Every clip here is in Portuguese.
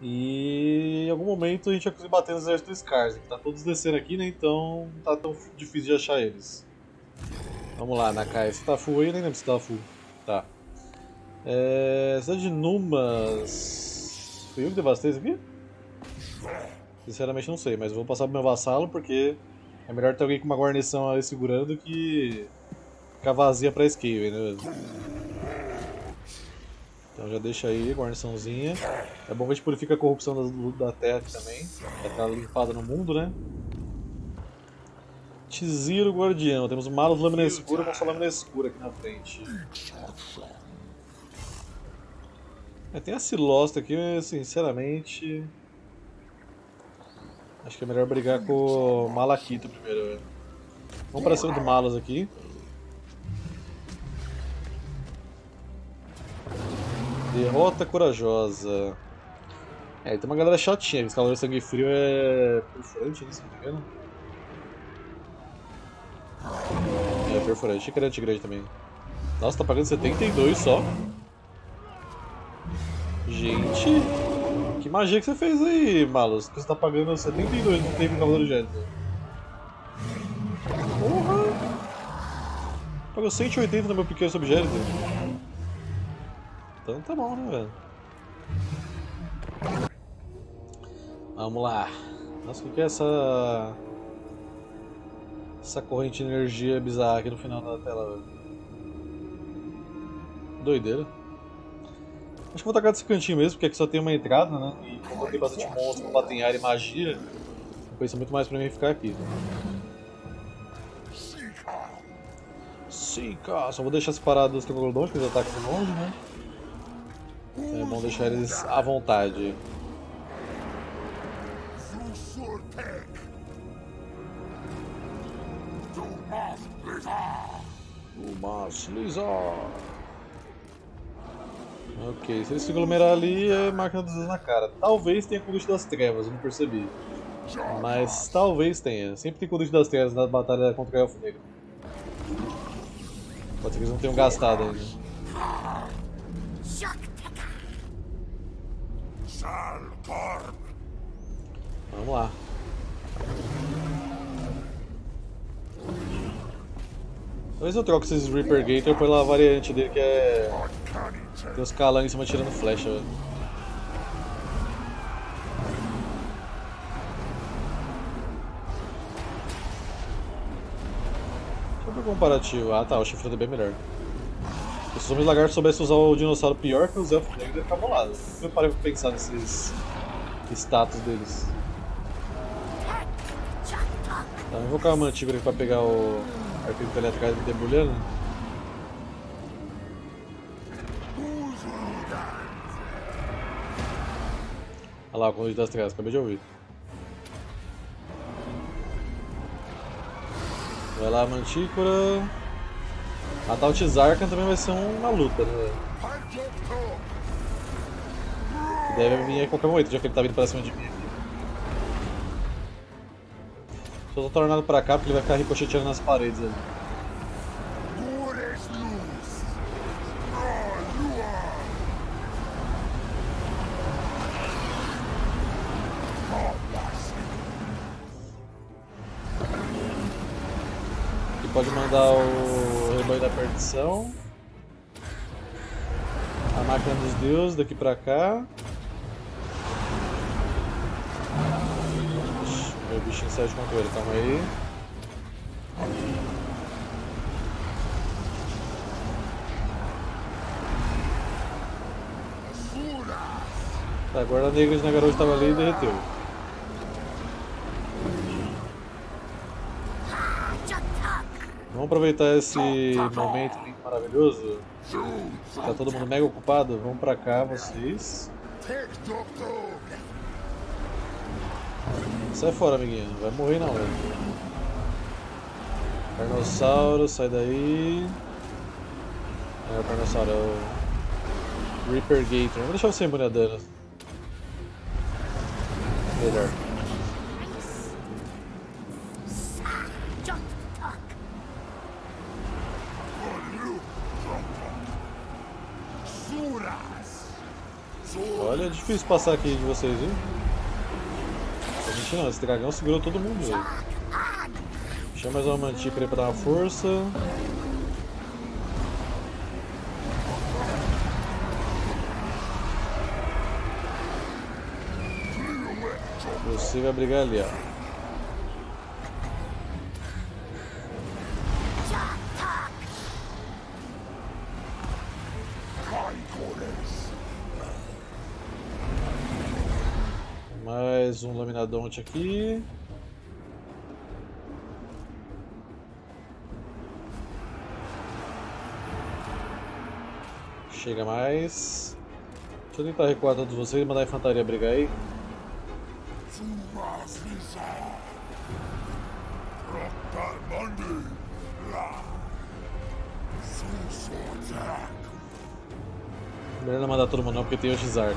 E em algum momento a gente vai conseguir bater no exército do Scars, que tá todos descendo aqui, né? Então não tá tão difícil de achar eles. Vamos lá, Nakai, você tá full aí? Nem lembro se tá full. Tá. Cidade de Numas. Fui eu que devastei isso aqui? Sinceramente não sei, mas eu vou passar pro meu vassalo porque é melhor ter alguém com uma guarnição ali segurando do que ficar vazia pra Skaven, né? Então já deixa aí, guarniçãozinha. É bom que a gente purifica a corrupção da terra aqui também. Pra ficar limpada no mundo, né? Tiziro Guardião. Temos Malos Lâmina Escura com sua Lâmina Escura aqui na frente. Tem a Silosta aqui, mas sinceramente... acho que é melhor brigar com o Malakita primeiro, velho. Vamos pra cima do Malos aqui. Derrota corajosa. Tem uma galera chatinha, esse calor de sangue frio é perfurante, né, se não me engano. É perfurante, achei que era antigrade também. Nossa, tá pagando 72 só. Gente, que magia que você fez aí, Malus? Você tá pagando 72 no tempo do Cavaleiro Jedi. Porra! Pagou 180 no meu pequeno subjélico. Então tá bom, né, velho? Vamos lá. Nossa, o que é essa corrente de energia bizarra aqui no final da tela, velho? Doideira. Acho que vou tacar desse cantinho mesmo, porque aqui só tem uma entrada, né? E como tem bastante monstro, combate em área e magia, compensa muito mais pra mim ficar aqui. Sika! Só vou deixar separado os Troglodons, que eles atacam de longe, né? É bom deixar eles à vontade. Ok, se eles se aglomerar ali é máquina dos dedos na cara. Talvez tenha Conduto das Trevas, eu não percebi. Mas talvez tenha. Sempre tem Conduto das Trevas na batalha contra o Elfo Negro. Pode ser que eles não tenham gastado ainda. Vamos lá. Talvez eu troque esses Reaper Gator pela variante dele que é... tem os calangos em cima tirando flecha, velho. Deixa eu ver o comparativo. Ah tá, o chifre é bem melhor. Se os homens lagartos soubessem usar o dinossauro pior que os elfos negros, ia ficar bolado. Eu parei pra pensar nesses status deles. Tá, vou invocar uma mantícora aqui pra pegar o arqueiro elétrico debulhando. Olha lá o Conduto das Trevas, acabei de ouvir. Vai lá, Mantícora. Matar o Tizarkan também vai ser uma luta, né? Que deve vir a qualquer momento, já que ele tá vindo pra cima de mim aqui. Só tô tornado pra cá porque ele vai ficar ricocheteando nas paredes ali. Pode mandar o rebanho da perdição, a máquina dos deuses daqui pra cá. Ixi, meu bichinho saiu de controle, calma aí. Tá, agora a negra de Nagaroto estava ali e derreteu. Vamos aproveitar esse momento maravilhoso. Tá todo mundo mega ocupado. Vamos pra cá, vocês. Sai fora, amiguinho. Não vai morrer não, velho. Carnossauro, sai daí. É o Carnossauro, é o Reaper Gator. Vou deixar você imune a dano. Melhor. Olha, difícil passar aqui de vocês, viu? Não gente não, esse dragão segurou todo mundo, velho. Chama mais uma mantícora aí pra dar uma força. Você vai brigar ali, ó. Mais um Laminadonte aqui. Chega mais. Deixa eu tentar recuar todos vocês e mandar a infantaria brigar aí. Melhor não mandar todo mundo não, porque tem o Xarkan.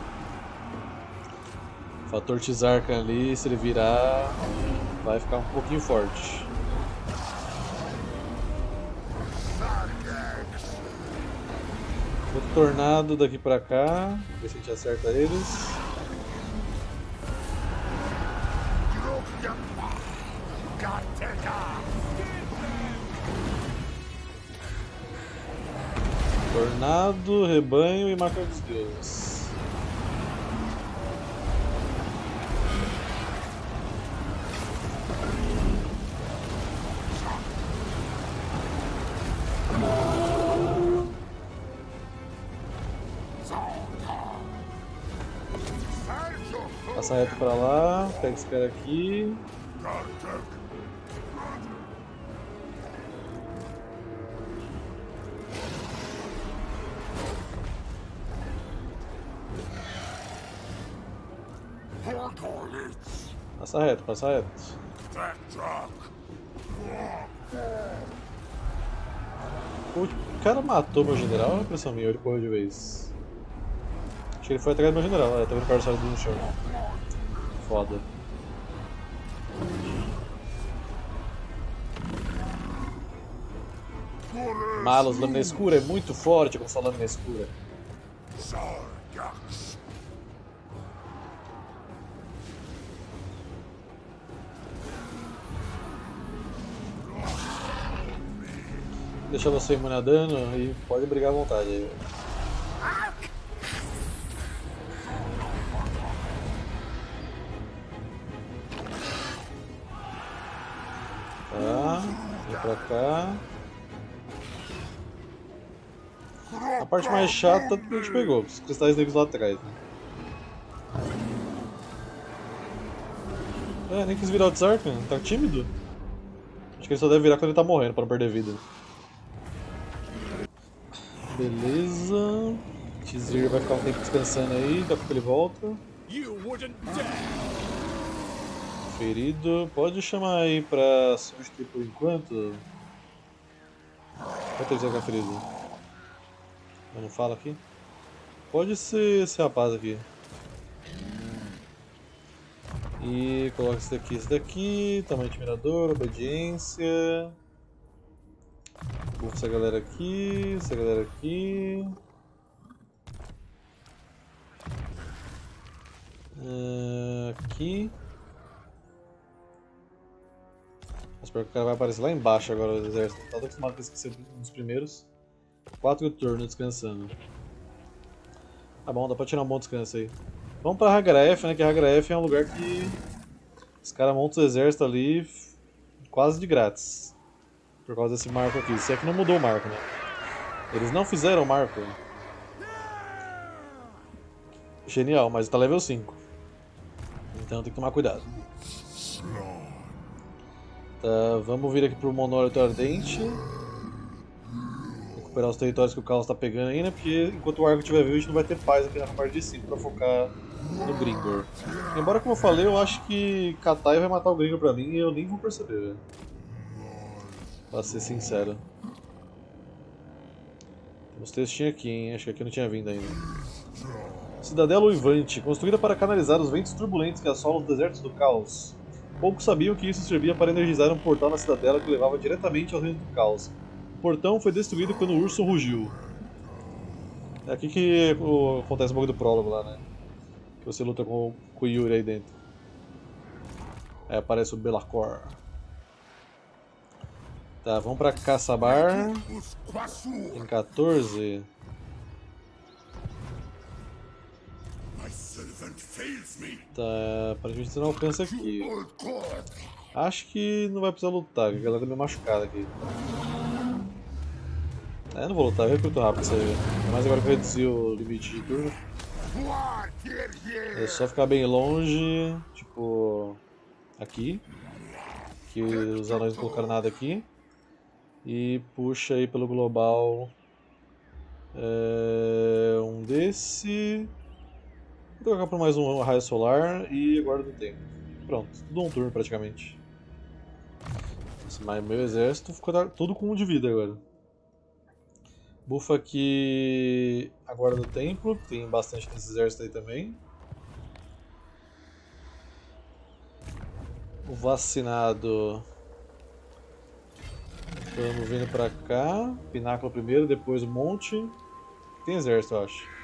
O fator Xarkan ali, se ele virar, vai ficar um pouquinho forte. Outro tornado daqui pra cá, ver se a gente acerta eles. Tornado, rebanho e marca dos deuses. Passa reto pra lá, pega esse cara aqui. Passa reto, passa reto. O cara matou meu general, é impressão minha, ele correu de vez. Acho que ele foi atrás do meu general, tá vendo o carro do no chão. Foda. Malus, lâmina escura é muito forte com sua lâmina escura. Deixa você imune a dano e pode brigar à vontade aí. Tá, vem pra cá. A parte mais chata que a gente pegou, os cristais negros lá atrás, né? É, nem quis virar o Xarkan, tá tímido? Acho que ele só deve virar quando ele tá morrendo, pra não perder vida. Beleza. Tizir vai ficar um tempo descansando aí, daqui a pouco ele volta. Ferido, pode chamar aí pra substituir por enquanto. Quanto ele vai ficar ferido? Eu não falo aqui? Pode ser esse rapaz aqui. E coloca esse daqui, tamanho de mirador, obediência. Essa galera aqui, essa galera aqui. Aqui. Espero que o cara vai aparecer lá embaixo agora, o exército. Tá acostumado com esquecer nos primeiros. 4 turnos descansando. Tá bom, dá pra tirar um bom descanso aí. Vamos pra Hagraef, né? Que Hagraef é um lugar que os caras montam os exércitos ali quase de grátis. Por causa desse marco aqui. Se é que não mudou o marco, né? Eles não fizeram o marco. Genial, mas tá level 5. Então tem que tomar cuidado. Tá, vamos vir aqui pro Monólito Ardente. Recuperar os territórios que o Caos tá pegando aí, né? Porque enquanto o arco estiver vivo, a gente não vai ter paz aqui na parte de cima pra focar no Gringor. Embora, como eu falei, eu acho que Katai vai matar o Gringor pra mim e eu nem vou perceber, velho. Pra ser sincero. Tem uns textinhos aqui, hein? Acho que aqui não tinha vindo ainda. Cidadela Uivante, construída para canalizar os ventos turbulentos que assolam os desertos do Caos. Poucos sabiam que isso servia para energizar um portal na cidadela que levava diretamente ao reino do Caos. O portão foi destruído quando o urso rugiu. É aqui que acontece um pouco do prólogo lá, né? Que você luta com o Yuri aí dentro. Aí aparece o Belacor. Tá, vamos pra Caçabar. Tem 14. Tá, aparentemente você não alcança aqui. Acho que não vai precisar lutar, porque a galera tá meio machucada aqui. É, não vou lutar, eu recruto rápido isso aí. Mas agora que eu reduzi o limite de turno. É só ficar bem longe, tipo. Aqui. Que os anões não colocaram nada aqui. E puxa aí pelo global. Um desse. Vou trocar por mais um raio solar e guarda do tempo. Pronto, tudo um turno praticamente. Mas meu exército ficou tudo com 1 de vida agora. Bufa aqui a guarda do templo, que tem bastante nesse exército aí também. O vacinado. Estamos vindo pra cá. Pináculo primeiro, depois o monte. Tem exército, eu acho.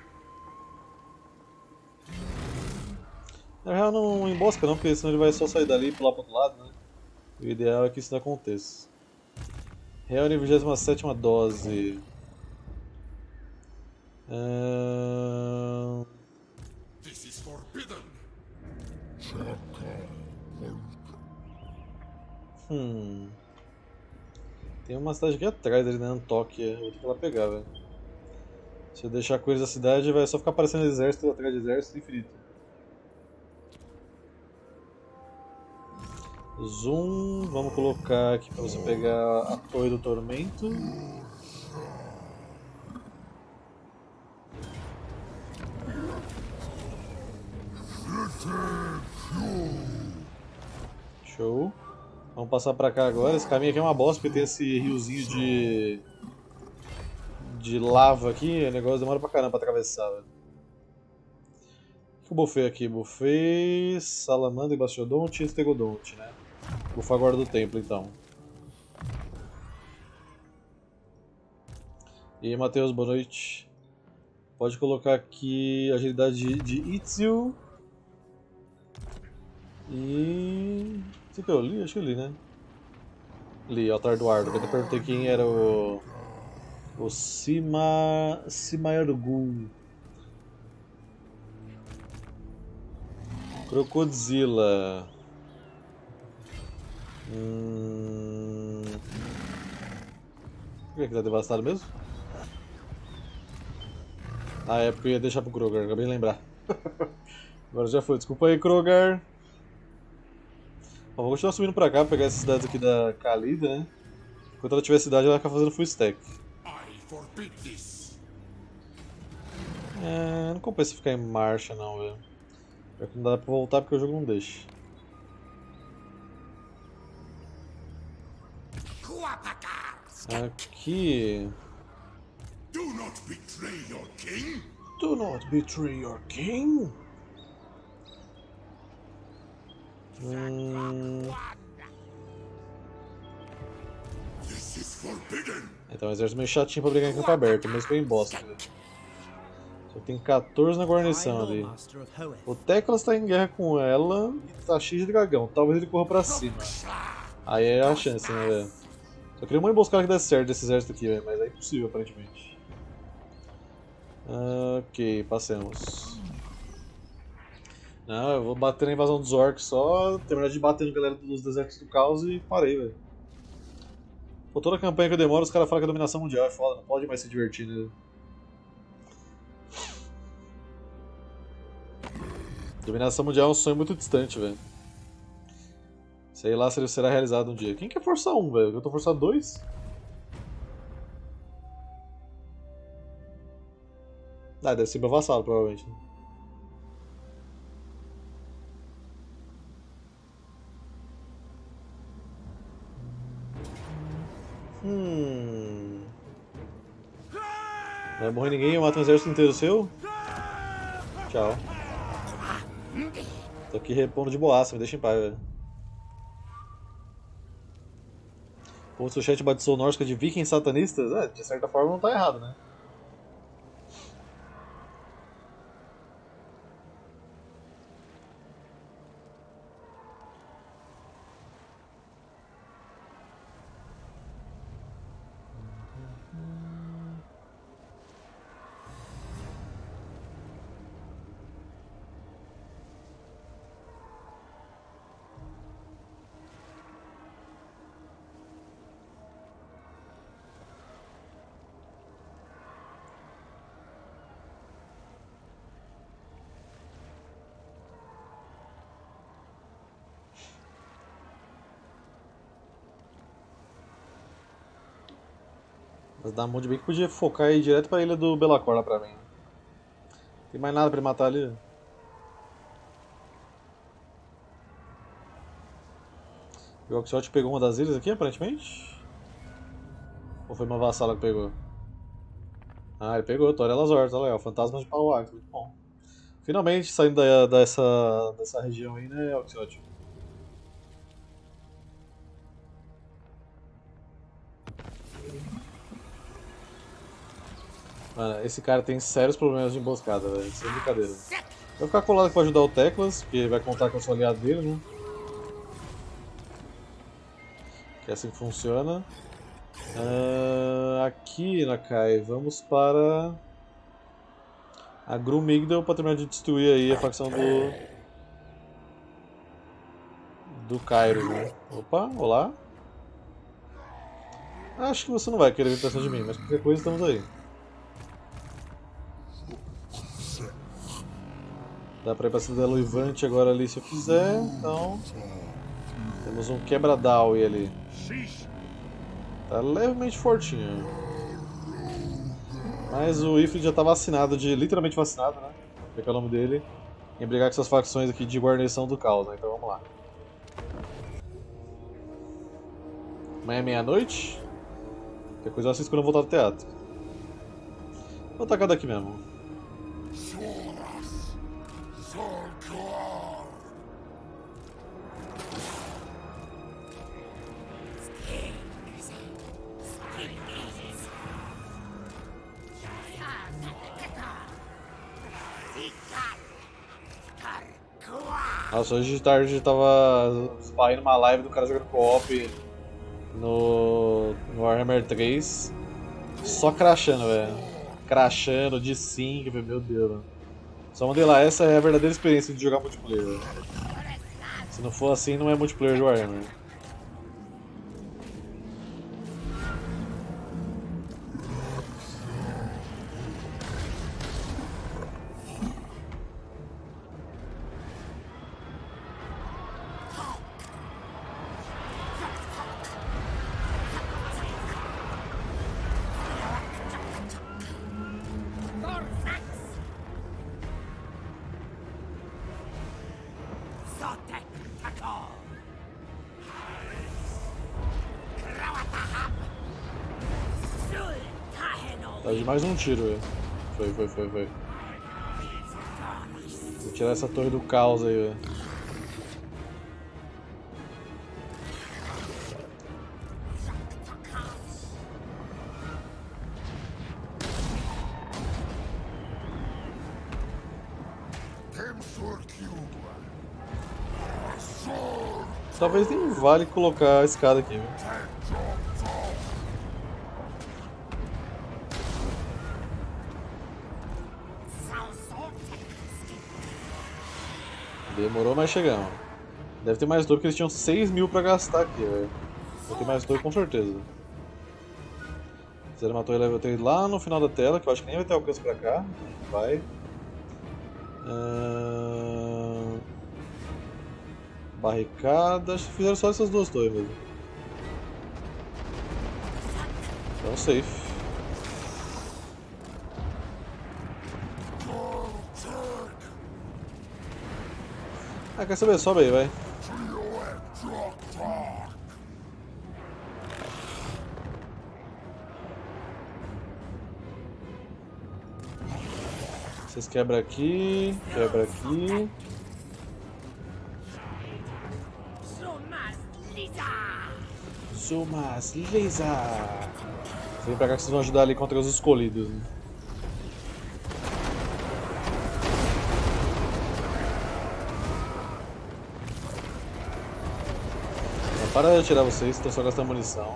Na real não embosca não, porque senão ele vai só sair dali e pular pro outro lado, né? O ideal é que isso não aconteça. Real 27ª dose. Tem uma cidade aqui atrás, ali na Antóquia. Vou ter que ir lá pegar, velho. Se eu deixar coisa da cidade, vai só ficar aparecendo exército atrás de exército infinito. Zoom, vamos colocar aqui para você pegar a Torre do Tormento. Show. Vamos passar pra cá agora. Esse caminho aqui é uma bosta porque tem esse riozinho de lava aqui. O negócio demora pra caramba pra atravessar, velho. O que eu bufei aqui? Bufei Salamandra e Bastiodonte e Stegodonte, né? Bufar agora do templo então. E aí, Matheus, boa noite. Pode colocar aqui agilidade de Itzio. E. Isso que eu li? Acho que eu li, né? Li, Altar do Ardo. Eu até perguntei quem era o Simaergul. Crocodila. Por que tá devastado mesmo? Ah, é porque eu ia deixar pro Krogar, acabei de lembrar. Agora já foi, desculpa aí, Krogar. Bom, vou continuar subindo pra cá, pegar essas cidades aqui da Kalida, né? Enquanto ela tiver cidade, ela vai ficar fazendo full stack. Não compensa ficar em marcha não, velho. Não dá pra voltar porque o jogo não deixa. Aqui. Do not betray your king. Do not betray your king. This is forbidden. Então, um exército meio chatinho pra brigar em campo aberto, mesmo que eu embosta. Só tem 14 na guarnição ali. O Teclas tá em guerra com ela, tá cheio de dragão, talvez ele corra pra cima. Aí é a chance, né, velho? Só queria uma emboscada que desse certo desse exército aqui, velho, mas é impossível aparentemente. Ok, passemos. Não, eu vou bater na invasão dos orcs só, terminar de bater na galera dos desertos do caos e parei, velho. Por toda a campanha que eu demoro, os caras falam que a dominação mundial é foda, não pode mais se divertir, né? Dominação mundial é um sonho muito distante, velho. Sei lá se ele será realizado um dia. Quem quer forçar um, velho? Eu tô forçando 2? Ah, deve ser meu vassalo, provavelmente. Não vai morrer ninguém, eu mato um exército inteiro seu? Tchau. Tô aqui repondo de boaça, me deixa em paz, velho. Pô, se o chat batizou nórdica de vikings satanistas, de certa forma não tá errado, né? Mas dá muito bem que podia focar aí direto pra ilha do Belacor lá pra mim. Não tem mais nada pra ele matar ali. O Oxyot pegou uma das ilhas aqui, aparentemente? Ou foi uma vassala que pegou? Ah, ele pegou, Torelas Hortas, olha lá, Fantasmas de Pauax, muito bom. Finalmente saindo dessa região aí, né, Oxyot? Mano, esse cara tem sérios problemas de emboscada, velho, sem brincadeira. Vai ficar colado aqui pra ajudar o Teclas, porque vai contar que eu sou aliado dele, né? Que é assim que funciona. Aqui, Nakai, vamos para a Grumigdal para terminar de destruir aí a facção do Kairos, né? Opa, olá. Acho que você não vai querer vir pra cima de mim, mas qualquer coisa estamos aí. Dá pra ir pra cima da Luivante agora ali se eu quiser, então... Temos um quebra-Dawi ali. Tá levemente fortinho. Mas o Ifrit já tá vacinado, literalmente vacinado, né? Que é o nome dele. Em brigar com essas facções aqui de guarnição do caos, né? Então vamos lá. Amanhã é meia-noite. Qualquer coisa eu assisto quando eu voltar do teatro. Vou atacar daqui mesmo. Nossa, hoje de tarde eu tava spying numa live do cara jogando co-op no Warhammer 3. Só crashando, velho. Crashando, de 5, meu Deus, mano. Só mandei lá, essa é a verdadeira experiência de jogar multiplayer, véio. Se não for assim, não é multiplayer de Warhammer. Tá de mais um tiro, velho. Foi. Vou tirar essa torre do caos aí, velho. Talvez nem vale colocar a escada aqui, viu? Demorou, mas chegamos. Deve ter mais torre porque eles tinham 6.000 pra gastar aqui, velho. Vai ter mais torre com certeza. Fizeram uma torre level 3 lá no final da tela, que eu acho que nem vai ter alcance pra cá. Vai. Barricadas. Fizeram só essas duas torres mesmo. Então safe. Ah, quer saber? Sobe aí, vai. Vocês quebram aqui, quebra aqui. Zumas Lisa! Vem pra cá que vocês vão ajudar ali contra os escolhidos. Né? Não para de atirar vocês, estão só gastando munição.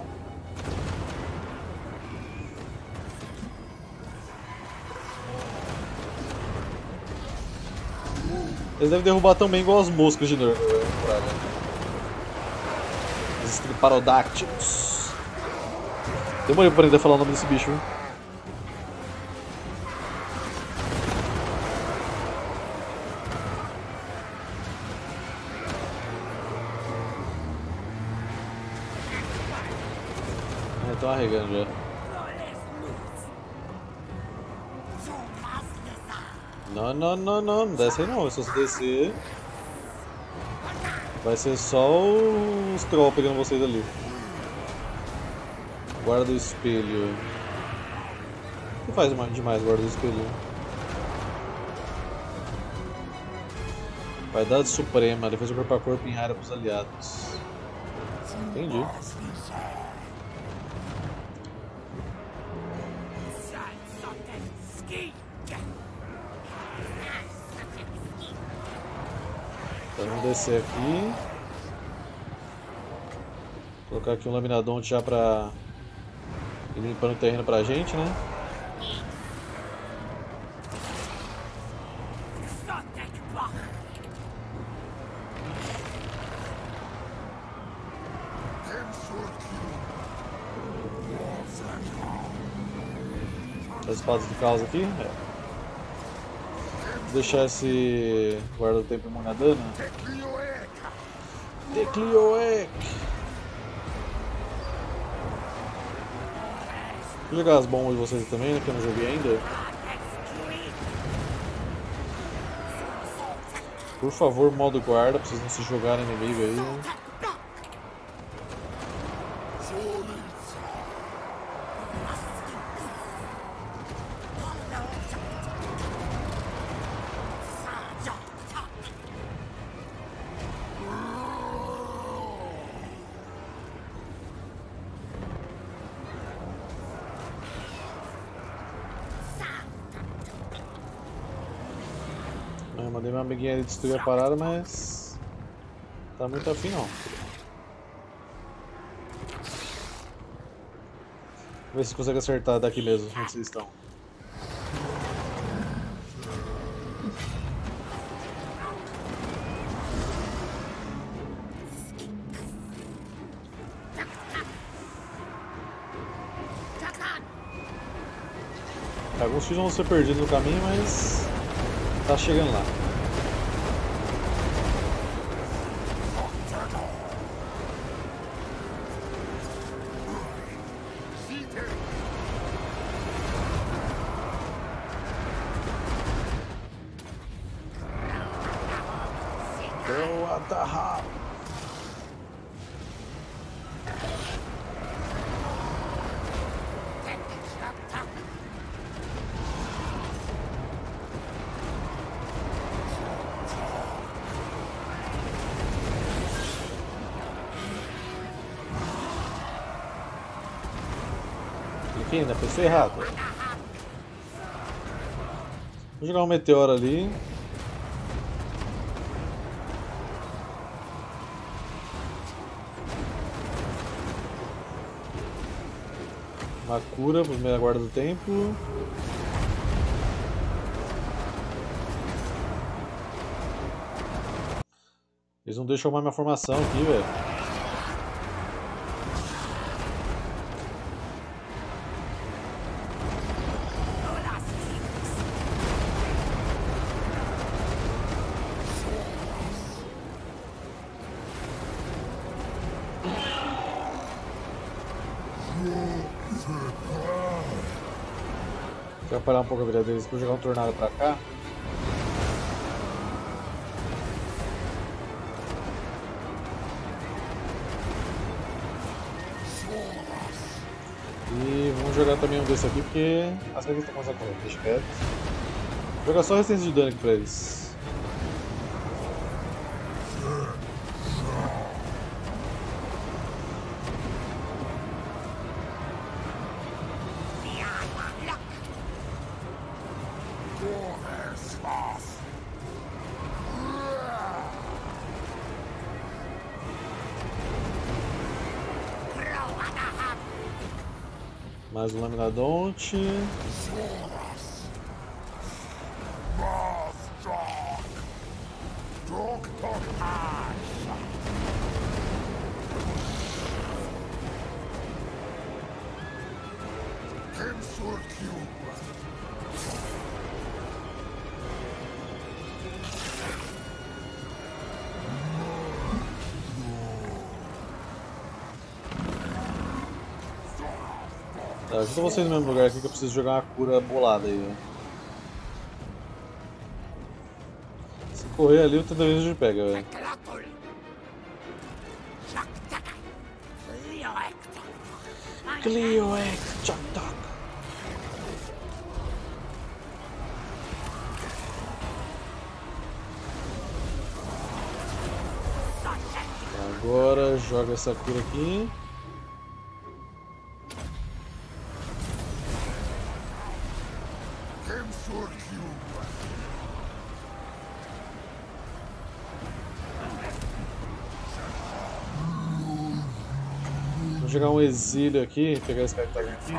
Eles devem derrubar tão bem igual as moscas de Nurgle, os Triparodactyls. Demorei pra aprender a falar o nome desse bicho, viu? Estão arregando já. Não, não, não, não, não desce aí não. Se você descer, vai ser só os trolls pegando vocês ali. Guarda do espelho. O que faz demais guarda do espelho? Vaidade suprema, defesa corpo a corpo em área para os aliados. Entendi. Então vamos descer aqui. Colocar aqui um laminadonte já pra ir limpando o terreno pra gente, né? As espadas do caos aqui. É. Vou deixar esse guarda do tempo imune a dano. Teclioec! Vou jogar as bombas de vocês também, né, que eu não joguei ainda. Por favor, modo guarda, pra vocês não se jogarem inimigo aí. Eu mandei meu amiguinho ali destruir a parada, mas tá muito afim não. Vamos ver se consegue acertar daqui mesmo, onde vocês estão. Alguns fios vão ser perdidos no caminho, mas tá chegando lá. What the hell? Cliquei na pessoa errada. Vou jogar um meteoro ali. Uma cura para primeira guarda do tempo. Eles não deixam mais minha formação aqui, velho. Quero parar um pouco a vida deles para jogar um tornado pra cá. E vamos jogar também um desse aqui porque as coisas estão começando a correr, deixa quieto. Vou jogar só resistência de dano aqui pra eles. Mais um laminadonte. Tá, ajuda vocês no mesmo lugar aqui que eu preciso jogar uma cura bolada aí, ó. correr ali, o Tenda Verde pega, velho. Clioec, Chak-Tak. Agora joga essa cura aqui. Vou jogar um exílio aqui, pegar esse cara que tá aqui.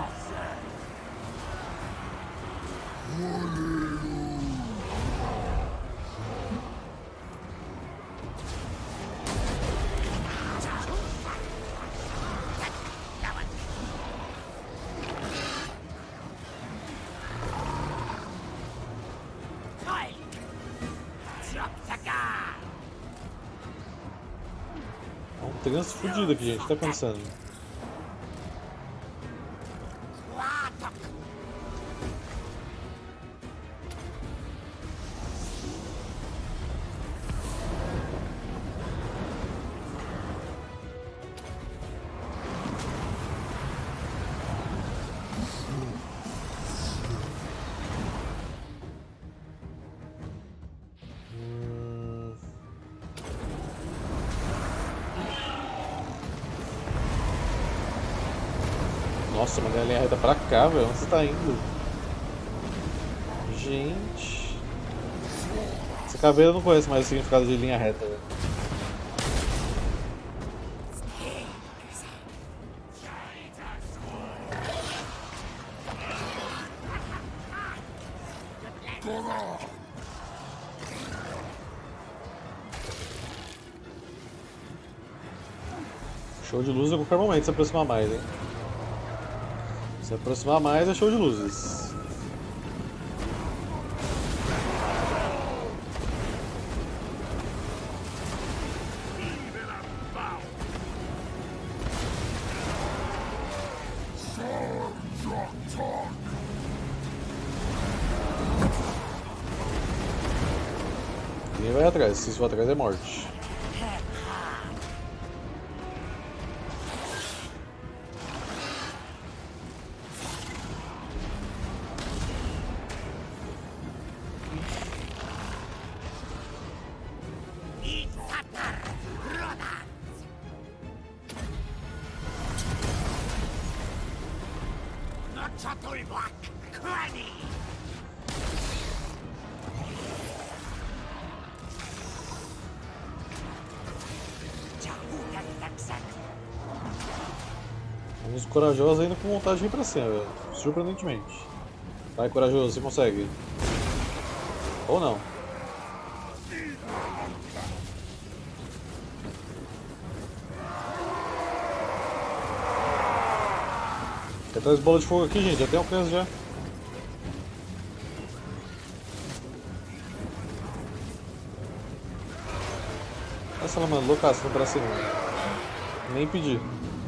Um trânsito fudido aqui, gente. O que tá acontecendo? Nossa, mandei a linha reta pra cá, velho. Onde você tá indo? Gente. Essa caveira não conhece mais o significado de linha reta, velho. Show de luz a qualquer momento se aproximar mais, hein? Se aproximar mais é show de luzes. Ninguém vai atrás, se isso for atrás é morte. Uns corajosos ainda com vontade de vir pra cima, velho. Surpreendentemente. Vai, corajoso, você consegue. Ou não. Tem atrás bola de fogo aqui, gente. Já tem alcance já. Essa ela mandou caçando pra cima. Nem pedi.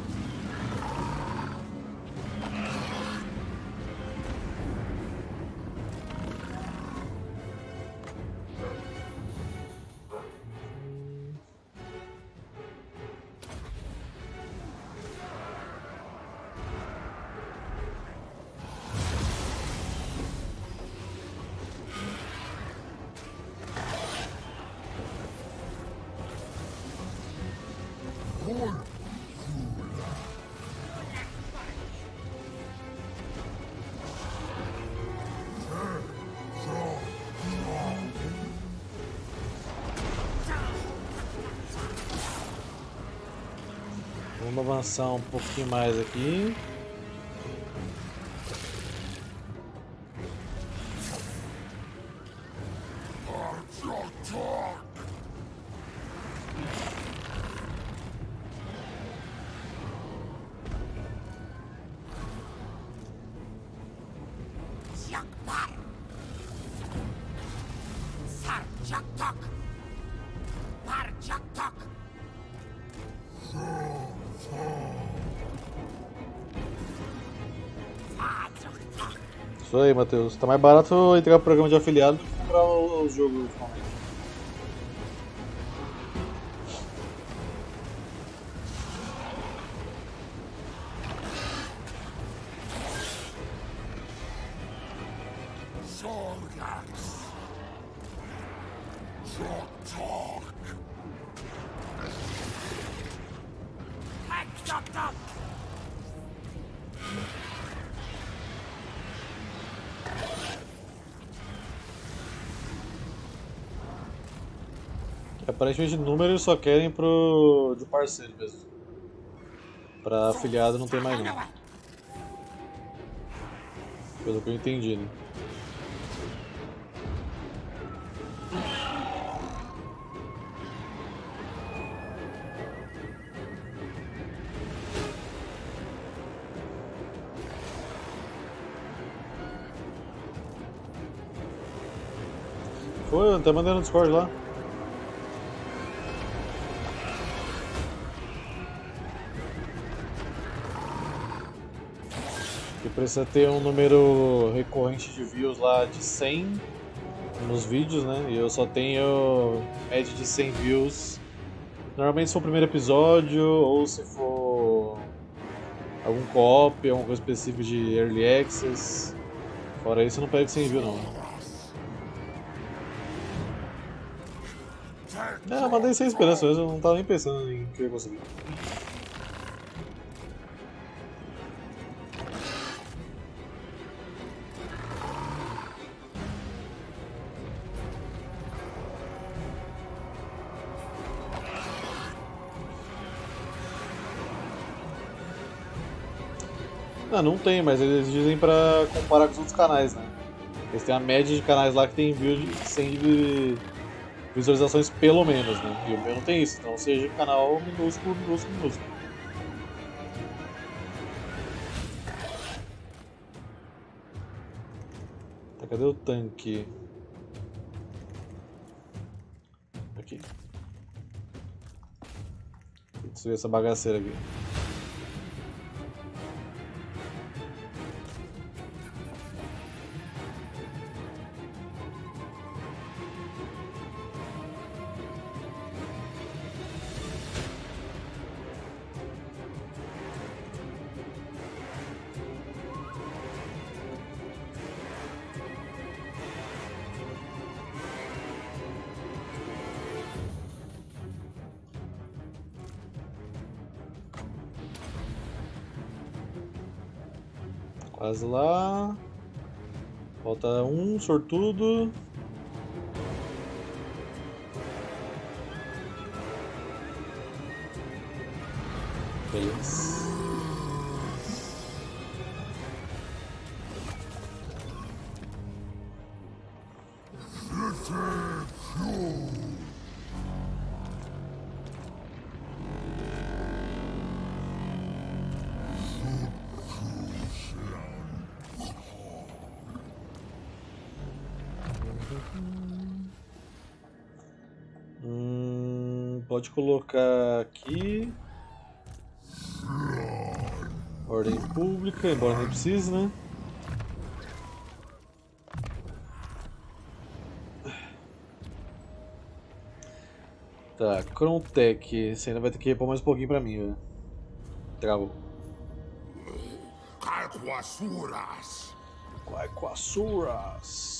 Vamos avançar um pouquinho mais aqui. Isso aí, Matheus. Tá mais barato entrar no programa de afiliado do que comprar o jogo ultimamente. Aparentemente números só querem de parceiro mesmo. Pra afiliado não tem mais não. Pelo que eu entendi, né? Foi, até mandei no Discord lá. Que precisa ter um número recorrente de views lá de 100 nos vídeos, né? E eu só tenho média de 100 views. Normalmente se for o primeiro episódio ou se for algum co-op, alguma coisa específica de Early Access. Fora isso eu não pego 100 views não. Eu mandei sem esperança mesmo, eu não tava nem pensando em que eu ia conseguir. Não tem, mas eles dizem pra comparar com os outros canais, né? Eles têm a média de canais lá que tem 100 visualizações pelo menos, né? E o meu não tem isso, então seja canal minúsculo, minúsculo, minúsculo. Tá, cadê o tanque? Aqui. Vou destruir essa bagaceira aqui. Quase lá. Falta um sortudo. Beleza. Pode colocar aqui. Ordem pública, embora nem precise, né? Tá, Crontec, você ainda vai ter que repor mais um pouquinho pra mim, velho. Travou. Quaiquasuras.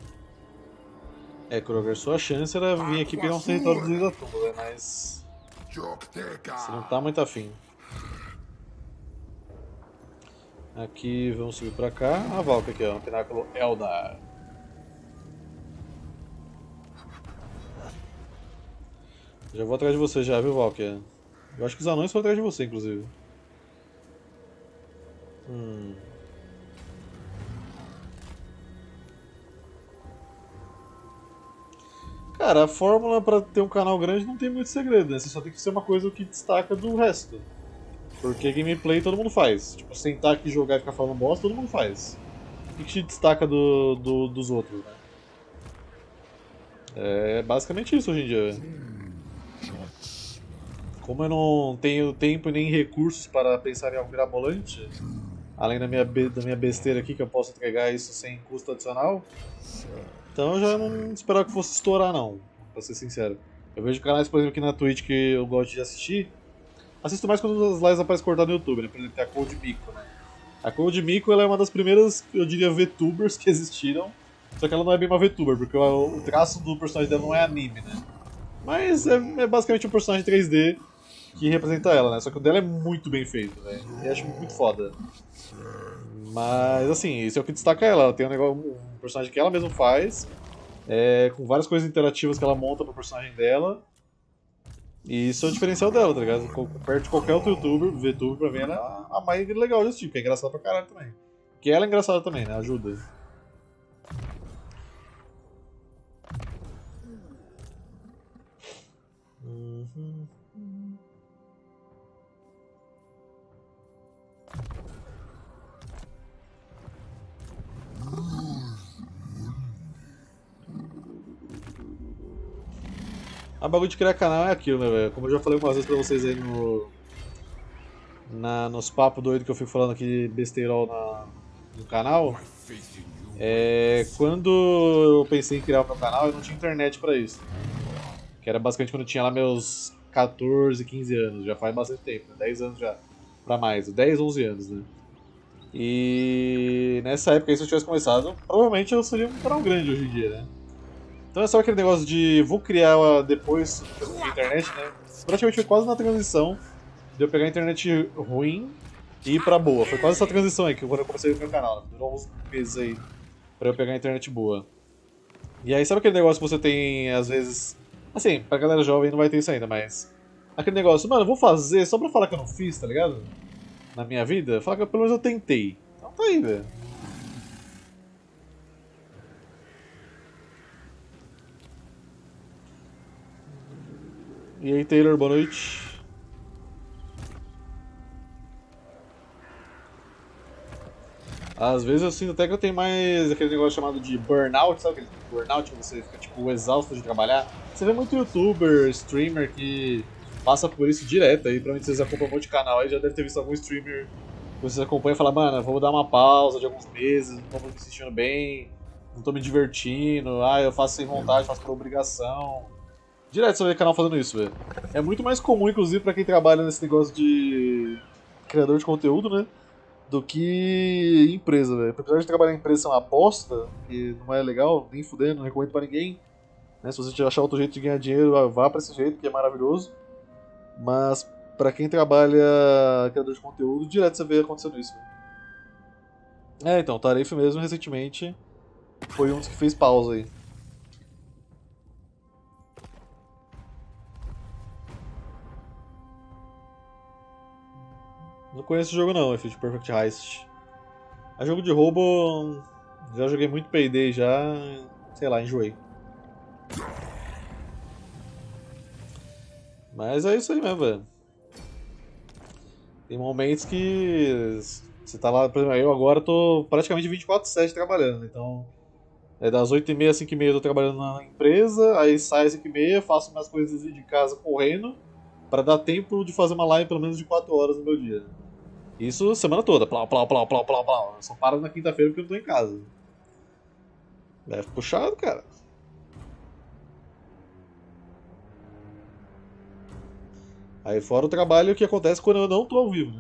Kroger, sua chance era vir aqui pegar um território do Zizatuba, né? Mas você não tá muito afim. Aqui, vamos subir pra cá. A Valka aqui, ó, um pináculo Eldar. Já vou atrás de você já, viu, Valka? Eu acho que os anões foram atrás de você, inclusive. Cara, a fórmula pra ter um canal grande não tem muito segredo, né? Você só tem que ser uma coisa que destaca do resto. Porque gameplay todo mundo faz. Tipo, sentar aqui, jogar e ficar falando bosta, todo mundo faz. O que te destaca dos outros, né? É basicamente isso hoje em dia. Como eu não tenho tempo e nem recursos para pensar em algo mirabolante, além da minha besteira aqui, que eu posso entregar isso sem custo adicional, então eu já não esperava que fosse estourar não, pra ser sincero. Eu vejo canais, por exemplo, aqui na Twitch que eu gosto de assistir. Assisto mais quando as lives aparecem cortadas no YouTube, né? Por exemplo, tem a Cold Miko, né? A Cold Miko ela é uma das primeiras, eu diria, VTubers que existiram. Só que ela não é bem uma VTuber, porque o traço do personagem dela não é anime, né? Mas é basicamente um personagem 3D que representa ela, né? Só que o dela é muito bem feito, velho. Eu acho muito foda. Mas, assim, isso é o que destaca ela. Ela tem um personagem que ela mesma faz, com várias coisas interativas que ela monta pro personagem dela. E isso é o diferencial dela, tá ligado? Perto de qualquer outro youtuber, VTuber, pra mim, ela é a mais legal de assistir, porque é engraçada pra caralho também. Porque ela é engraçada também, né? Ajuda. Uhum. A bagulho de criar canal é aquilo, né, velho? Como eu já falei algumas vezes pra vocês aí nos papos doidos que eu fico falando aqui besteirol no canal, quando eu pensei em criar o meu canal, eu não tinha internet pra isso. Que era basicamente quando eu tinha lá meus 14, 15 anos, já faz bastante tempo, né? 10 anos já, pra mais, 10, 11 anos, né? E nessa época aí, se eu tivesse começado, provavelmente eu seria um canal grande hoje em dia, né? Então é só aquele negócio de vou criar depois da internet, né? Praticamente foi quase na transição de eu pegar a internet ruim e ir pra boa. Foi quase essa transição aí, que quando eu comecei o meu canal, né? Durou uns meses aí pra eu pegar a internet boa. E aí sabe aquele negócio que você tem, às vezes... Assim, pra galera jovem não vai ter isso ainda, mas... Aquele negócio, mano, eu vou fazer só pra falar que eu não fiz, tá ligado? Na minha vida, falar que pelo menos eu tentei. Então tá aí, velho. E aí, Taylor, boa noite. Às vezes eu sinto até que eu tenho mais aquele negócio chamado de burnout, sabe aquele burnout que você fica tipo exausto de trabalhar? Você vê muito youtuber, streamer que passa por isso direto aí, provavelmente vocês acompanham um monte de canal aí, já deve ter visto algum streamer que vocês acompanham e fala, mano, vou dar uma pausa de alguns meses, não tô me sentindo bem, não tô me divertindo, eu faço sem vontade, faço por obrigação. Direto você vê canal fazendo isso, velho. É muito mais comum, inclusive, pra quem trabalha nesse negócio de criador de conteúdo, né? Do que empresa, velho. Apesar de trabalhar em empresa ser uma aposta, e não é legal, nem fudendo, não recomendo pra ninguém. Né? Se você achar outro jeito de ganhar dinheiro, vá pra esse jeito, que é maravilhoso. Mas pra quem trabalha criador de conteúdo, direto você vê acontecendo isso, velho. Então, o Tarefa mesmo, recentemente, foi um dos que fez pausa aí. Não conheço o jogo não, é Feat Perfect Heist. A jogo de roubo, já joguei muito Payday já, sei lá, enjoei. Mas é isso aí mesmo, velho. Tem momentos que você tá lá, por exemplo, eu agora tô praticamente 24/7 trabalhando, então é das 8h30 às 5h30 eu tô trabalhando na empresa, aí sai às 5h30, faço minhas coisas de casa correndo, pra dar tempo de fazer uma live pelo menos de 4 horas no meu dia. Isso semana toda, plau, plau, plau, plau, plau, plau. Eu só paro na quinta-feira porque eu não tô em casa. Deve puxado, cara. Aí fora o trabalho que acontece quando eu não tô ao vivo, né?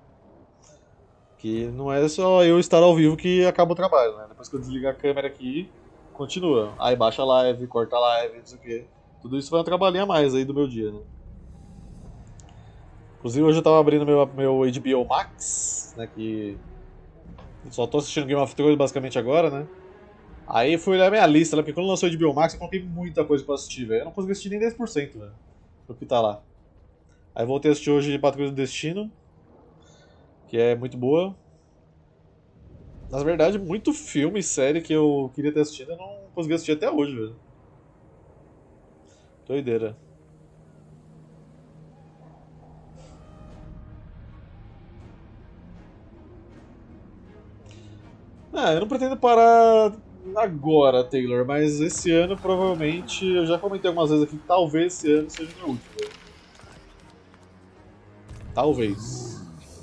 Que não é só eu estar ao vivo que acaba o trabalho, né? Depois que eu desligar a câmera aqui, continua. Aí baixa a live, corta a live, não sei o quê. Tudo isso vai um trabalhinho a mais aí do meu dia, né? Inclusive hoje eu tava abrindo meu HBO Max, né? Que só tô assistindo Game of Thrones basicamente agora, né? Aí fui olhar minha lista, né? Porque quando lançou o HBO Max eu coloquei muita coisa pra assistir, velho. Eu não consegui assistir nem 10%, velho. Do que tá lá. Aí voltei a assistir hoje Patrulha do Destino, que é muito boa. Na verdade, muito filme e série que eu queria ter assistido eu não consegui assistir até hoje, velho. Doideira. Eu não pretendo parar agora, Taylor, mas esse ano provavelmente, eu já comentei algumas vezes aqui, que talvez esse ano seja o meu último, velho. Talvez.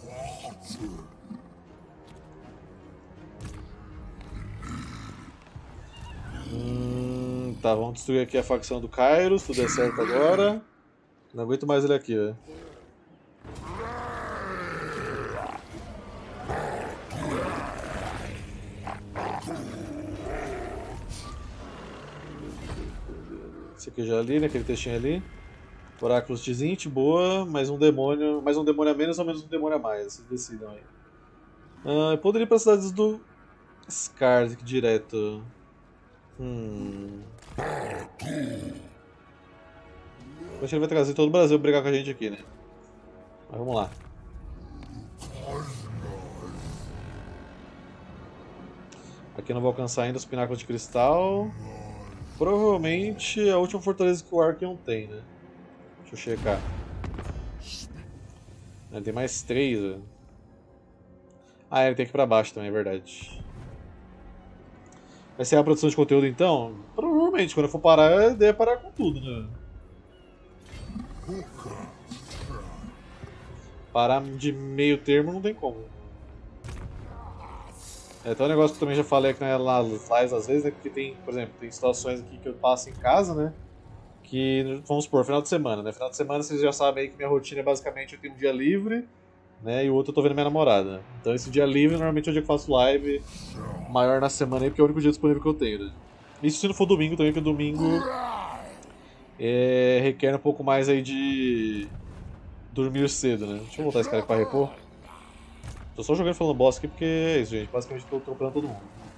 Tá, vamos destruir aqui a facção do Kairos, tudo é certo agora. Não aguento mais ele aqui, velho. Esse aqui já ali, né? Aquele textinho ali. Oráculo Tzint, boa, mais um demônio a menos ou menos um demônio a mais, vocês decidam aí. Eu poderia ir para as cidades do Skarsgård direto. Acho que ele vai trazer todo o Brasil pra brigar com a gente aqui, né? Mas vamos lá. Aqui eu não vou alcançar ainda os pináculos de cristal. Provavelmente a última fortaleza que o Archeon tem, né? Deixa eu checar. Tem mais 3, velho. Ah, ele tem que ir pra baixo também, é verdade. Vai ser a produção de conteúdo então? Provavelmente, quando eu for parar, eu devo parar com tudo, né? Parar de meio termo não tem como. Tem um negócio que eu também já falei aqui nas lives às vezes, né? Porque tem, por exemplo, tem situações aqui que eu passo em casa, né? Que, vamos supor, final de semana, né? Final de semana vocês já sabem aí que minha rotina é basicamente eu tenho um dia livre, né? E o outro eu tô vendo minha namorada. Então esse dia livre normalmente é o dia que eu faço live maior na semana aí, porque é o único dia disponível que eu tenho, né? Isso se não for domingo também, porque domingo requer um pouco mais aí de dormir cedo, né? Deixa eu voltar esse cara aqui pra repor. Tô só jogando falando boss aqui porque é isso, gente. Basicamente tô atropelando todo mundo.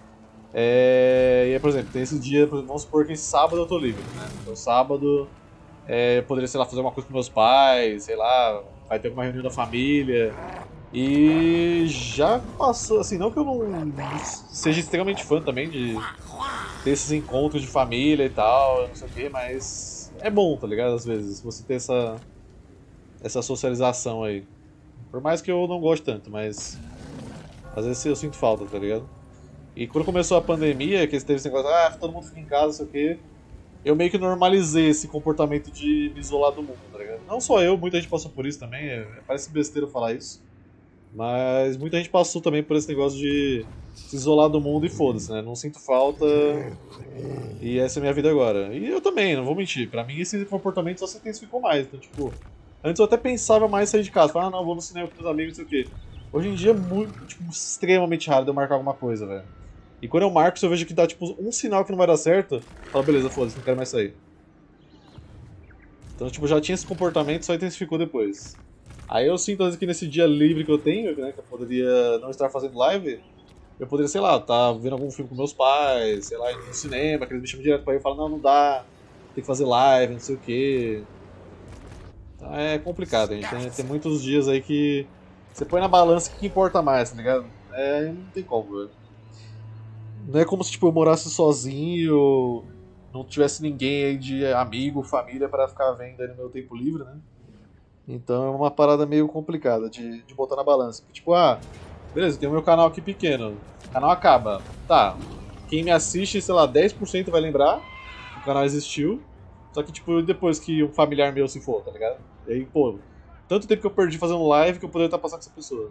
E aí, por exemplo, tem esse dia, vamos supor que sábado eu tô livre, né? Então sábado eu poderia, sei lá, fazer uma coisa com meus pais, sei lá, vai ter alguma reunião da família. E já passou, assim, não que eu não seja extremamente fã também de ter esses encontros de família e tal, não sei o que, mas é bom, tá ligado? Às vezes, você ter essa socialização aí. Por mais que eu não goste tanto, mas às vezes eu sinto falta, tá ligado? E quando começou a pandemia, que teve esse negócio, todo mundo fica em casa, não sei o que, eu meio que normalizei esse comportamento de me isolar do mundo, tá ligado? Não só eu, muita gente passou por isso também, parece besteira falar isso, mas muita gente passou também por esse negócio de se isolar do mundo e foda-se, né? Não sinto falta e essa é a minha vida agora. E eu também, não vou mentir, pra mim esse comportamento só se intensificou mais, então tipo... Antes eu até pensava mais em sair de casa, falava, não, vou no cinema com meus amigos, não sei o quê. Hoje em dia é muito, tipo, extremamente raro de eu marcar alguma coisa, velho. E quando eu marco, se eu vejo que dá, tipo, um sinal que não vai dar certo, eu falo, beleza, foda-se, não quero mais sair. Então, tipo, já tinha esse comportamento, só intensificou depois. Aí eu sinto, às vezes, que nesse dia livre que eu tenho, né, que eu poderia não estar fazendo live, eu poderia, sei lá, tá vendo algum filme com meus pais, sei lá, indo no cinema, que eles me chamam direto pra ir e falam, não dá, tem que fazer live, não sei o quê. É complicado, gente. Tem muitos dias aí que você põe na balança o que importa mais, tá ligado? Não tem como, velho. Não é como se tipo, eu morasse sozinho, não tivesse ninguém aí de amigo, família pra ficar vendo aí no meu tempo livre, né? Então é uma parada meio complicada de botar na balança. Porque, tipo, beleza, tem o meu canal aqui pequeno, o canal acaba. Tá, quem me assiste, sei lá, 10% vai lembrar que o canal existiu. Só que, tipo, depois que um familiar meu se for, tá ligado? E aí, pô, tanto tempo que eu perdi fazendo live que eu poderia estar passando com essa pessoa.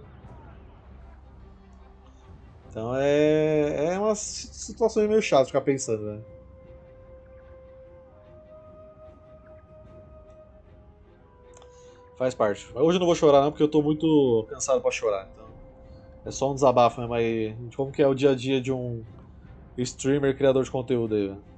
Então é uma situação meio chata ficar pensando, né? Faz parte. Mas hoje eu não vou chorar não, porque eu tô muito cansado pra chorar. Então é só um desabafo mesmo aí de como que é o dia a dia de um streamer, criador de conteúdo aí, velho.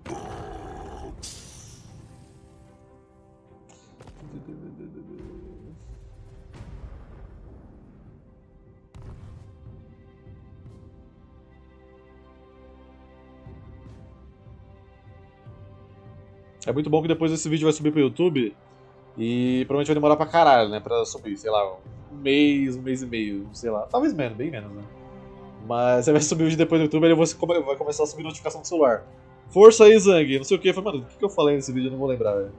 É muito bom que depois esse vídeo vai subir pro YouTube e provavelmente vai demorar pra caralho, né, pra subir, sei lá, um mês e meio, sei lá, talvez menos, bem menos, né. Mas você vai subir o vídeo depois no YouTube e você vai começar a subir notificação do celular. Força aí, Zang, não sei o que. Eu falei, mano, o que eu falei nesse vídeo? Eu não vou lembrar, velho.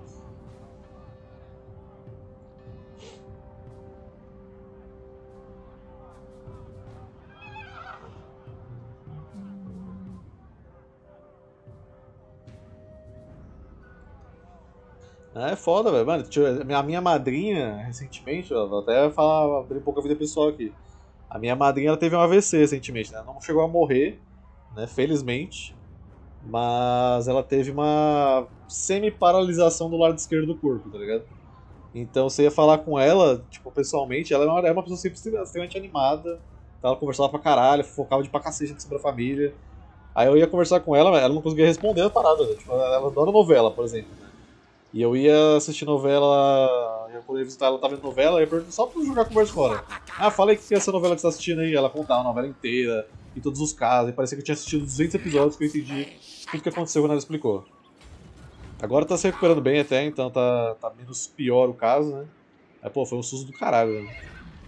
É foda, velho. Mano, a minha madrinha, recentemente, ó, vou até falar, abrir um pouco a vida pessoal aqui. A minha madrinha ela teve um AVC recentemente, né? Não chegou a morrer, né? Felizmente. Mas ela teve uma semi-paralisação do lado esquerdo do corpo, tá ligado? Então você ia falar com ela, tipo, pessoalmente, ela é uma pessoa sempre extremamente animada. Então ela conversava pra caralho, focava de pra cacete sobre a família. Aí eu ia conversar com ela, ela não conseguia responder a parada, né? Tipo, ela adora novela, por exemplo. E eu ia assistir novela, eu ia visitar ela, tava vendo novela, eu ia perguntar só pra jogar conversa fora. Ah, fala aí que é essa novela que você tá assistindo aí. Ela contava a novela inteira, e todos os casos, e parecia que eu tinha assistido 200 episódios que eu entendi tudo que aconteceu quando ela explicou. Agora tá se recuperando bem até, então tá menos pior o caso, né? Mas, pô, foi um susto do caralho, né?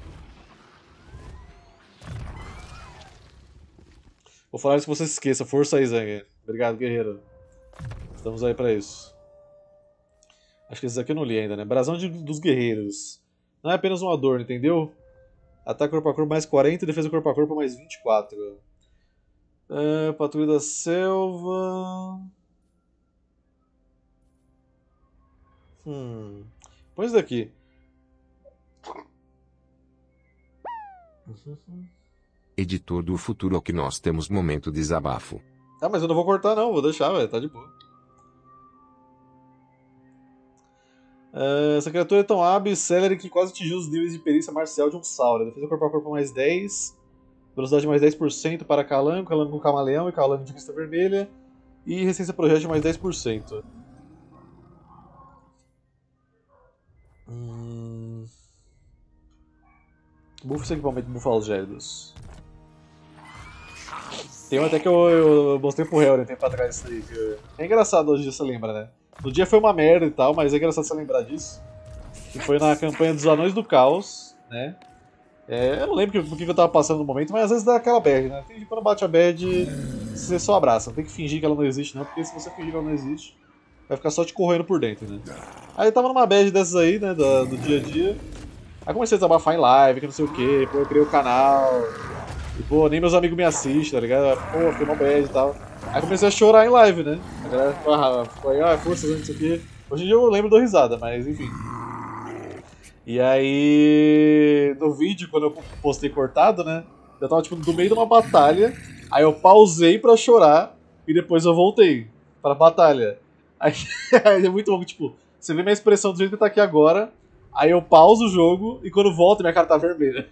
Vou falar isso que você se esqueça. Força aí, Zang. Obrigado, guerreiro. Estamos aí pra isso. Acho que esses aqui eu não li ainda, né? Brasão dos guerreiros. Não é apenas um adorno, entendeu? Ataque corpo a corpo mais 40 e defesa corpo a corpo mais 24. Patrulha da selva... Põe isso daqui. Editor do futuro ao que nós temos momento desabafo. Ah, mas eu não vou cortar não, vou deixar, velho, tá de boa. Essa criatura é tão hábil e célere que quase atingiu os níveis de perícia marcial de um Saura. Defesa corpo a corpo mais 10, velocidade mais 10% para Calango, Calango com Camaleão e Calango de Vista Vermelha, e resistência projétil mais 10%. Buff esse equipamento, búfalos gélidos. Tem um até que eu mostrei pro Hell, né, tempo atrás isso aí. É engraçado hoje você lembra, né? No dia foi uma merda e tal, mas é engraçado você lembrar disso. Que foi na campanha dos Anões do Caos, né? Eu não lembro por que eu tava passando no momento, mas às vezes dá aquela bad, né? Quando bate a bad, você só abraça. Não tem que fingir que ela não existe, não, porque se você fingir que ela não existe, vai ficar só te corroendo por dentro, né? Aí eu tava numa bad dessas aí, né, do dia a dia. Aí comecei a desabafar em live, que não sei o que, pô, eu criei o canal. E pô, nem meus amigos me assistem, tá ligado? Pô, fiquei uma bad e tal. Aí comecei a chorar em live, né? A galera ficou aí, força, não sei o que. Hoje em dia eu lembro, dou risada, mas enfim. E aí, no vídeo, quando eu postei cortado, né? Eu tava tipo no meio de uma batalha. Aí eu pausei pra chorar e depois eu voltei pra batalha. Aí é muito bom, tipo, você vê minha expressão do jeito que tá aqui agora. Aí eu pauso o jogo e quando volto minha cara tá vermelha.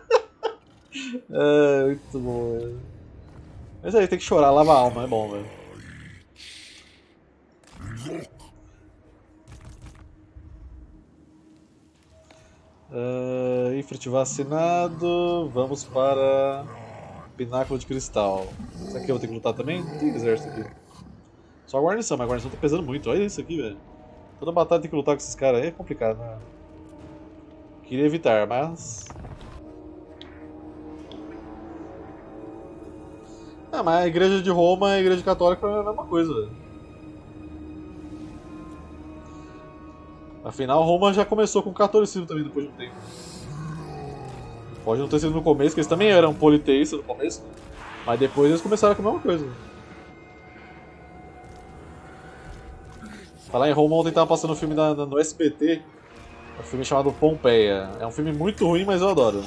Muito bom, velho. Mas aí, tem que chorar, lava a alma, é bom, velho. Ifrit vacinado. Vamos para Pináculo de Cristal. Isso aqui eu vou ter que lutar também? Não tem exército aqui. Só a guarnição, mas a guarnição tá pesando muito. Olha isso aqui, velho. Toda batalha tem que lutar com esses caras aí, é complicado, né? Queria evitar, mas... mas a igreja de Roma e a igreja católica é a mesma coisa, velho. Afinal, Roma já começou com o catolicismo também depois de um tempo. Pode não ter sido no começo, que eles também eram politeístas no começo, né? Mas depois eles começaram com a mesma coisa. Falar em Roma, ontem tava passando um filme no SBT, um filme chamado Pompeia. É um filme muito ruim, mas eu adoro.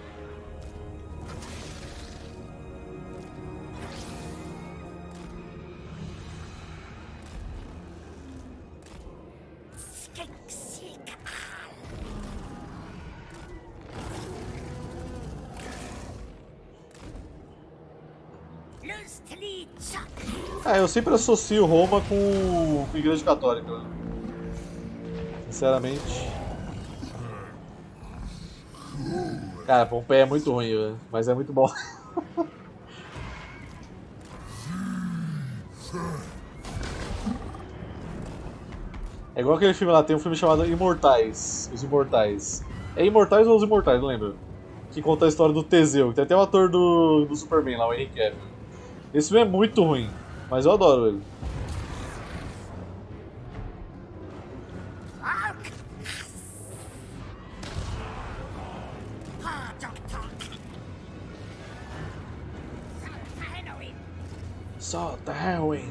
Eu sempre associo Roma com a Igreja Católica. Né? Sinceramente. Cara, Pompeia é muito ruim, velho, mas é muito bom. É igual aquele filme lá, tem um filme chamado Imortais. Os Imortais. É Imortais ou Os Imortais, não lembro. Que conta a história do Teseu. Tem até o ator do Superman lá, o Henry Cavill. Esse filme é muito ruim, mas eu adoro ele. Solta Halloween.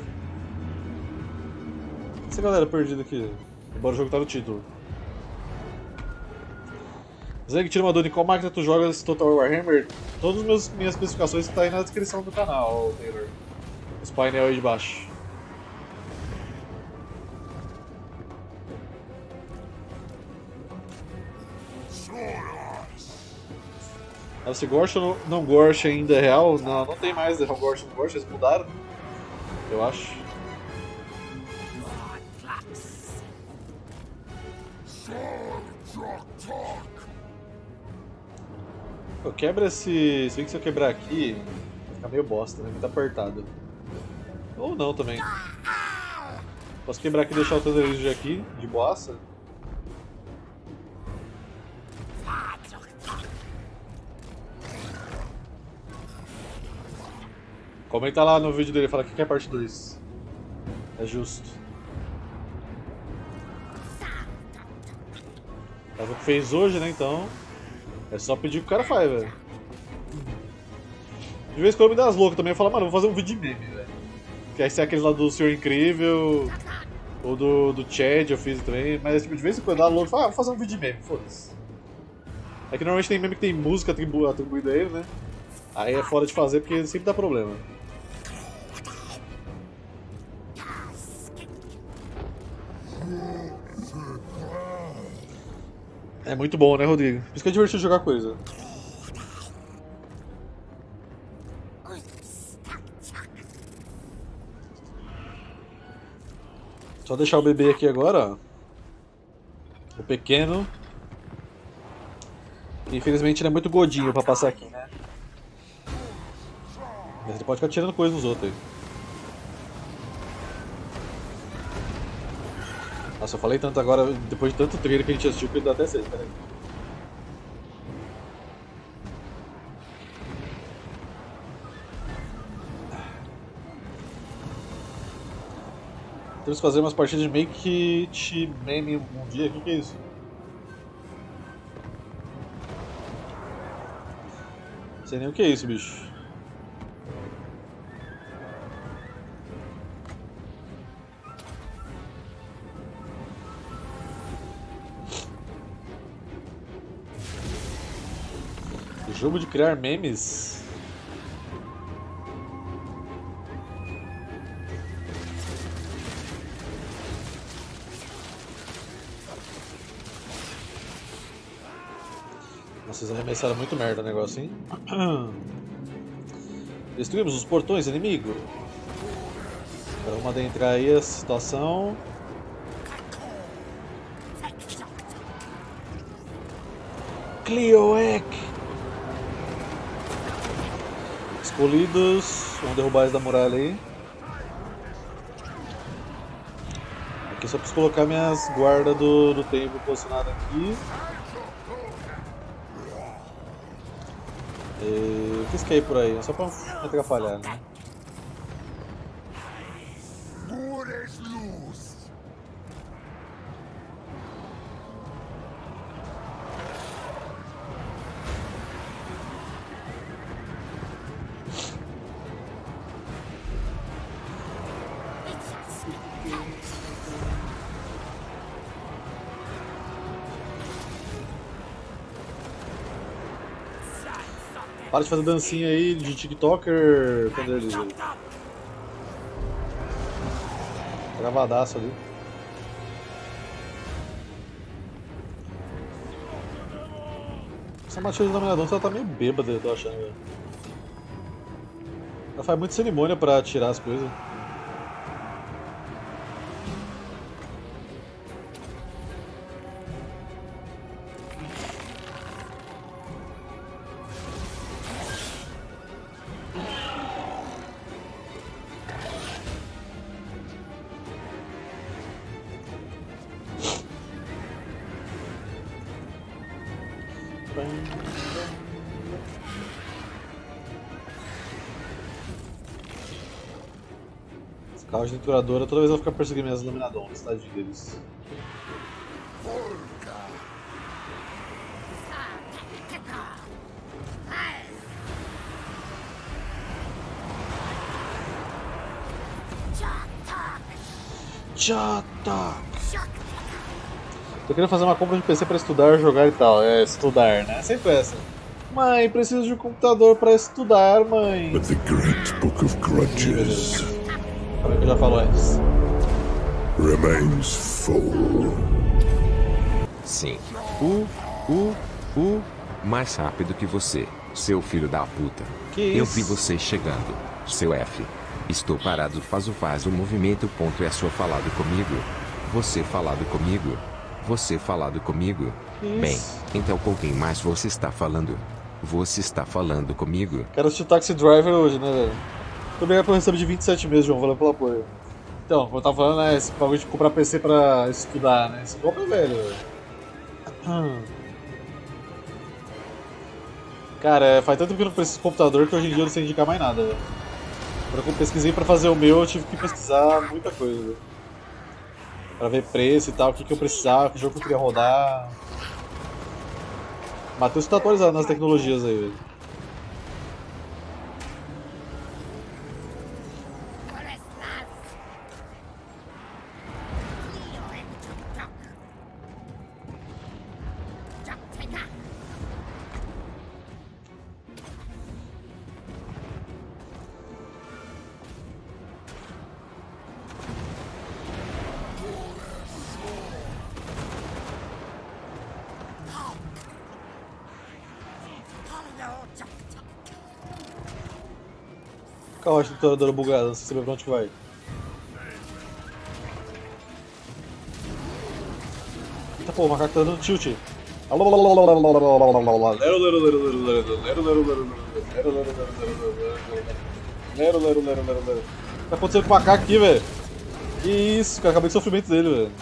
Essa galera perdida aqui, embora o jogo tá no título. Zeg, tira uma dúvida, em qual máquina tu joga esse Total Warhammer? Todas as minhas especificações estão aí na descrição do canal, Taylor. Esse painel aí de baixo. Se Gorsh ou não Gorsh ainda é real? Não, não tem mais Gorsh não Gorsh, eles mudaram, eu acho. Eu quebro esse... Se bem que se eu quebrar aqui, vai ficar meio bosta, né? Muito apertado. Ou não também. Posso quebrar aqui e deixar o Thunderizio aqui, de boassa. Comenta lá no vídeo dele, fala que é parte 2. É justo. É o que fez hoje, né? Então é só pedir que o cara faz, velho. De vez em quando me dá as loucas também. Eu falo, mano, vou fazer um vídeo de meme, velho. Que aí se é aqueles lá do Senhor Incrível ou do Chad, eu fiz também. Mas tipo, de vez em quando dá louco, eu falo, vou fazer um vídeo de meme, foda-se. É que normalmente tem meme que tem música atribuída a ele, né? Aí é fora de fazer porque sempre dá problema. É muito bom, né, Rodrigo? Por isso que é divertido jogar coisa. Só deixar o bebê aqui agora, ó. O pequeno. Infelizmente ele é muito godinho pra passar aqui, né? Mas ele pode ficar tirando coisa nos outros aí. Nossa, eu falei tanto agora, depois de tanto trailer que a gente assistiu, que dá até 6, peraí. Temos que fazer umas partidas de Make It Meme um dia, o que é isso? Não sei nem o que é isso, bicho. Jogo de criar memes? Nossa, vocês arremessaram muito merda o negócio, hein? Destruímos os portões, inimigo. Agora vamos adentrar aí a situação. Cleoec! Escolhidos, vamos derrubar eles da muralha aí. Aqui só preciso colocar minhas guardas do templo posicionadas aqui. E... o que isso aí por aí? É só pra não atrapalhar, né? Para de fazer dancinha aí de TikToker, Thunderizio. Gravadaço ali. Essa Matilda do Dominador ela tá meio bêbada, eu tô achando. Velho. Ela faz muita cerimônia pra tirar as coisas. Carro de trituradora, toda vez ela fica perseguindo minhas Dominadons, tadinho deles. Chata! Tô querendo fazer uma compra de PC pra estudar, jogar e tal. É, estudar, né? Sempre essa. Mãe, preciso de um computador pra estudar, mãe. But the great book of grudges Como é que eu já falo antes? remains full. Sim. Mais rápido que você, seu filho da puta. Que isso? Eu vi você chegando, seu F. Estou parado, faz o movimento. Ponto é só falado comigo. Você falado comigo. Você falado comigo? Bem, Isso. então com quem mais você está falando? Você está falando comigo? Quero assistir Taxi Driver hoje, né, velho? Muito obrigado pelo recebo de 27 meses, João. Valeu pelo apoio. Então, como eu tava falando, né, esse bagulho de comprar PC pra estudar, né? Esse golpe é velho, velho. Cara, faz tanto tempo que eu não preciso de computador que hoje em dia eu não sei indicar mais nada, velho. Quando eu pesquisei pra fazer o meu, eu tive que pesquisar muita coisa, velho. Pra ver preço e tal, o que eu precisava, que jogo que eu queria rodar. Matheus tá atualizado nas tecnologias aí, velho. Calma, acho que tô dando bugada, não sei saber pra onde que vai. Eita pô, o macaco tá dando tilt. O que tá acontecendo com o macaco aqui, velho? Que isso, cara, acabei com o sofrimento dele, velho.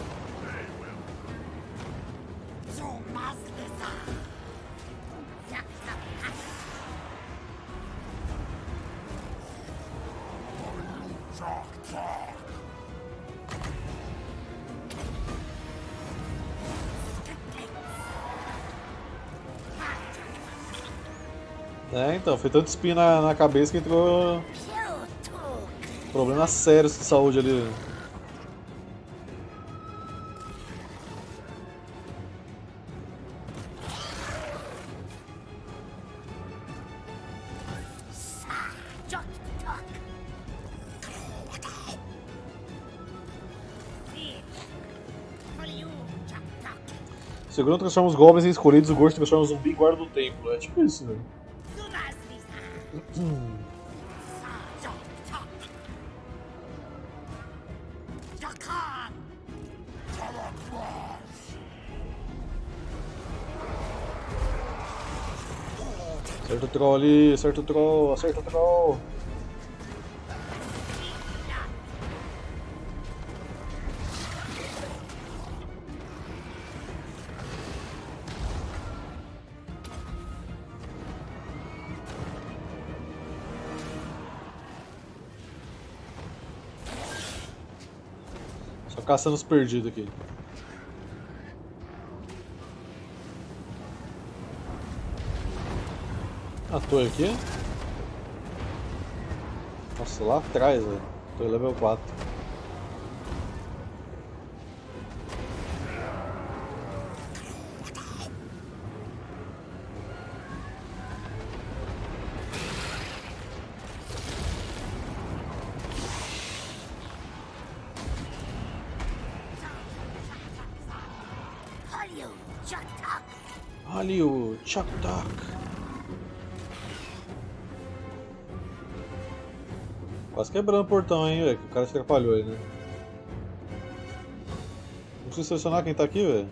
É, então, foi tanto espinho na cabeça que entrou problemas sérios de saúde ali. O segundo transforma os goblins em escolhidos, o Ghost transforma o zumbi em guarda do templo. É tipo isso, velho. Acerta o troll ali, acerta o troll, acerta o troll. Só caçando os perdidos aqui. A torre aqui? Nossa, lá atrás, velho. Torre level 4. Ali o Chak-Tak. Quase quebrando o portão, hein, velho. Que o cara se atrapalhou aí, né? Não preciso selecionar quem tá aqui, velho.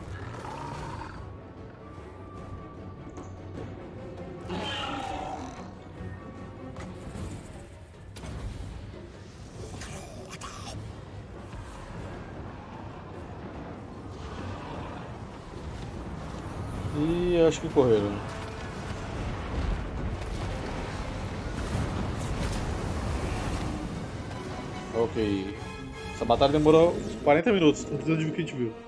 E acho que correram. Ok. Essa batalha demorou uns 40 minutos, tudo do que a gente viu.